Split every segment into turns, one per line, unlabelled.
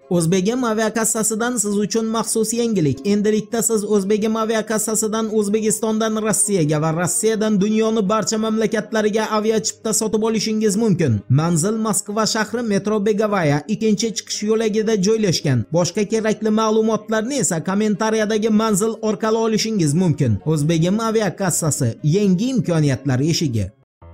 O'zbegim aviakassasidan siz uchun maxsus yangilik. Endilikda siz O'zbegim aviakassasidan O'zbekistondan Rossiyaga va Rossiyadan dunyoning barcha mamlakatlariga aviachipta sotib olishingiz mumkin. Manzil Moskva shahri metro Begovaya ikkinchi chiqish yo'lagida joylashgan. Boshqa kerakli ma'lumotlarni esa kommentariyadagi manzil orqali olishingiz mumkin. O'zbegim aviakassasi, yangi imkoniyatlar eshigi.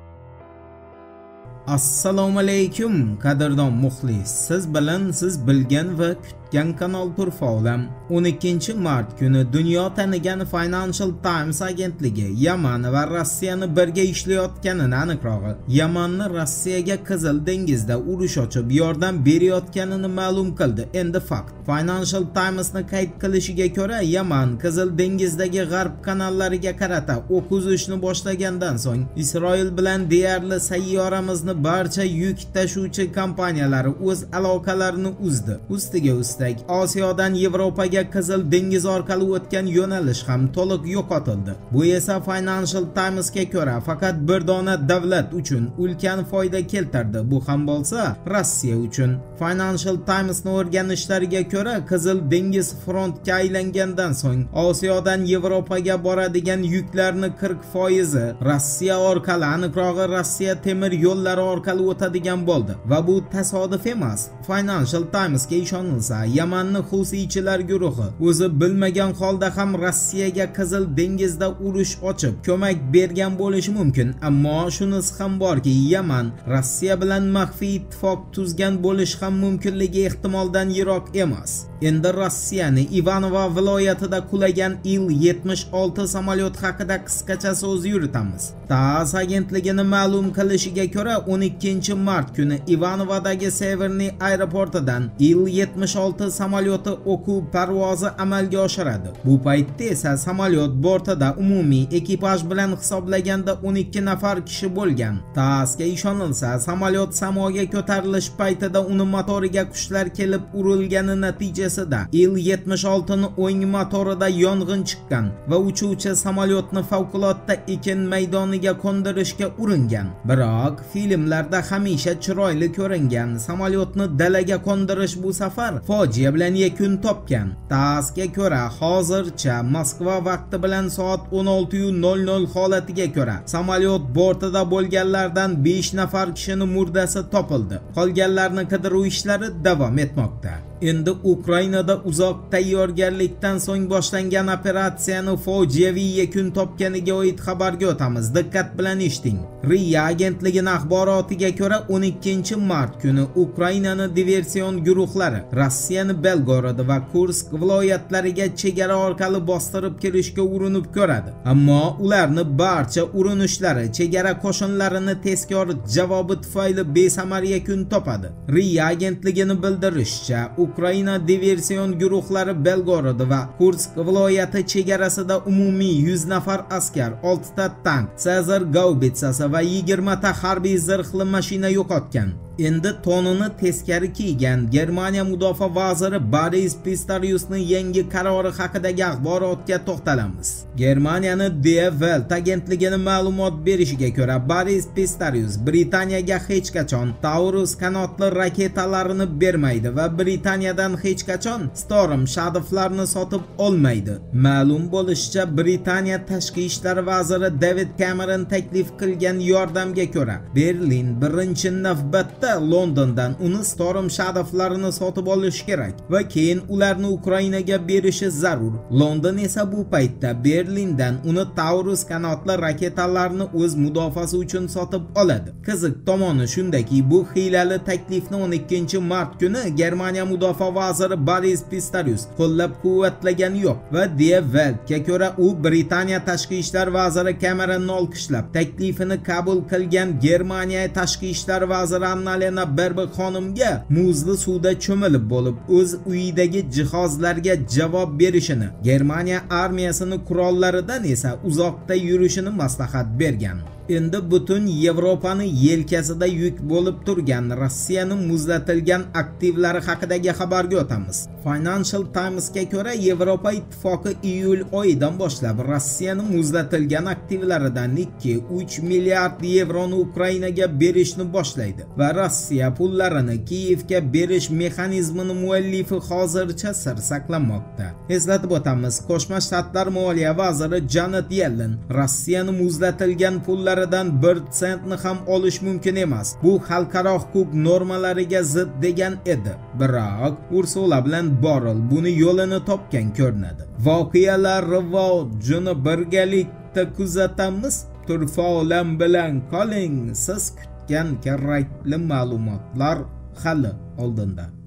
Assalomu alaykum qadrdon muxlis. Siz bilan siz bilgan va kutgan kanal Turfolam. 12 mart kuni dunyo tanigan Financial Times agentligi Yaman va Rossiyani birga ishlayotganini aniqrog'i, Yamanni Rossiyaga Qizil dengizda urush ochib yordam berayotganini ma'lum qildi. Endi fakt. Financial Times'ni qayd qilishiga ko'ra, Yaman Qizil dengizdagi g'arb kanallariga qarata o'q uzishni boshlagandan so'ng Isroil bilan deyarli sayyoramizni barcha yuk tashuvchi kompaniyalari o'z aloqalarini uzdi. Ustiga ustak Osiyodan Yevropaga Qizil dengiz orqali o'tgan yo'nalish ham to'liq yo'qotildi. Bu esa Financial Times'ga ko'ra faqat bir dona davlat uchun ulkan foyda keltirdi. Bu ham bo'lsa Rossiya uchun. Financial Times'ning o'rganishlariga ko'ra, Qizil dengiz frontga aylangandan so'ng Osiyodan Yevropaga boradigan yuklarni 40% Rossiya orqali, aniqrog'i Rossiya temir yo'llari orqali o'tadigan bo'ldi va bu tasodif emas. Financial Times'ga ishonilsa, Yamanning Husiychilar guruhi o'zi bilmagan holda ham Rossiyaga Qizil dengizda urush ochib ko'mak bergan bo'lishi mumkin. Ammo shunisi ham borki, Yaman Rossiya bilan maxfiy ittifoq tuzgan bo'lish ham mumkinligi ehtimoldan yiroq emas. Endi Rossiyani Ivanovo viloyatida qulagan Il-76 samolyot haqida qisqacha so'z yuritamiz. TASS agentligining ma'lum qilishiga ko'ra, 12 mart kuni Ivanovodagi Severniy aeroportidan Il-76 samolyoti o'quv parvozi amalga oshiradi. Bu paytda esa samolyot bortida umumiy ekipaj bilan hisoblaganda 12 nafar kishi bo'lgan. TASSga ishonilsa, samolyot samoga ko'tarilish paytida uni motoriga qushlar kelib urilgani natijasida Il-76 ning o'ng motorida yong'in chiqqan va uchuvchi samolyotni favqulodda ekin maydoniga qo'ndirishga uringan. Biroq filmlarda hamisha chiroyli ko'ringan samolyotni dalaga qo'ndirish bu safar fojia bilan yakun topgan. TASSga ko'ra, hozircha Moskva vaqti bilan soat 16:00 holatiga ko'ra samolyot bortida bo'lganlardan 5 nafar kishining murdasi topildi. Qolganlarni qidiruv ishlari davom etmoqda. Endi Ukrainada uzoq tayyorgarlikdan so'ng boshlangan operatsiyani fojiaviy yakun topganiga oid xabarga o'tamiz. Diqqat bilan eshiting. RIA agentligining axborotiga ko'ra, 12 mart kuni Ukrainaning diversiyon guruhlari Rossiyani Belgorod va Kursk viloyatlariga chegara orqali bostirib kirishga urinib ko'radi. Ammo ularning barcha urinishlari chegara qo'shinlarini tezkor javobi tufayli besamar yakun topadi. RIA agentligining bildirishicha, Ukraina diversiyon guruhlari Belgorod va Kursk viloyati chegarasida umumiy 100 nafar askar, 6 ta tank, Caesar gaubitsasi va 20 ta harbiy zirhli mashina yo'qotgan. Endi tonini teskari kiygan Germaniya mudofaa vaziri Boris Pistoriusning yangi qarori haqidagi axborotga to'xtalamiz. Germaniyaning Die Welt agentligining ma'lumot berishiga ko'ra, Boris Pistorius Britaniyaga hech qachon Taurus qanotli raketalarini bermaydi va Britaniyadan hech qachon Storm Shadow'larni sotib olmaydi. Ma'lum bo'lishicha, Britaniya tashqi ishlar vaziri David Cameron taklif qilgan yordamga ko'ra, Berlin birinchi navbatda Londondan uni Storm Shadow'larini sotib olish kerak va keyin ularni Ukrainaga berishi zarur. London esa bu paytda Berlindan uni Taurus qanotli raketalarni o'z mudofaasi uchun sotib oladi. Qiziq tomoni shundaki, bu hiylali taklifni 12 mart kuni Germaniya mudofaa vaziri Boris Pistorius qo'llab-quvvatlagan yo'q va Die Welt'ga ko'ra, u Britaniya tashqi ishlar vaziri Cameronni olqishlab, taklifini qabul qilgan Germaniya tashqi ishlar vaziri Annalena Baerbock xonimga muzli suvda cho'milib bo'lib o'z uyidagi jihozlarga javob berishini, Germaniya armiyasining qurollaridan esa uzoqda yurishini maslahat bergan. Endi butun Yevropani yelkasida yuk bo'lib turgan Rossiyaning muzlatilgan aktivlari haqidagi xabarga o'tamiz. Financial Times'ga ko'ra, Yevropa ittifoqi iyul oyidan boshlab Rossiyaning muzlatilgan aktivlaridan 2-3 milliard yevroni Ukrainaga berishni boshlaydi va Rossiya pullarini Kiyevga berish mexanizmini muallifi hozircha sir saqlamoqda. Eslatib o'tamiz, Qo'shma Shtatlar Moliya vaziri Janet Yellen Rossiyaning muzlatilgan pullaridan 1 sentni ham olish mumkin emas. Bu xalqaro huquq normalariga zid degan edi. Biroq Ursula bilan Borrell buni yo'lini topgan ko'rinadi. Voqealar rivojini birgalikda kuzatamiz. Turfa olam bilan qoling. Siz kutgan kerakli ma'lumotlar hali oldinda.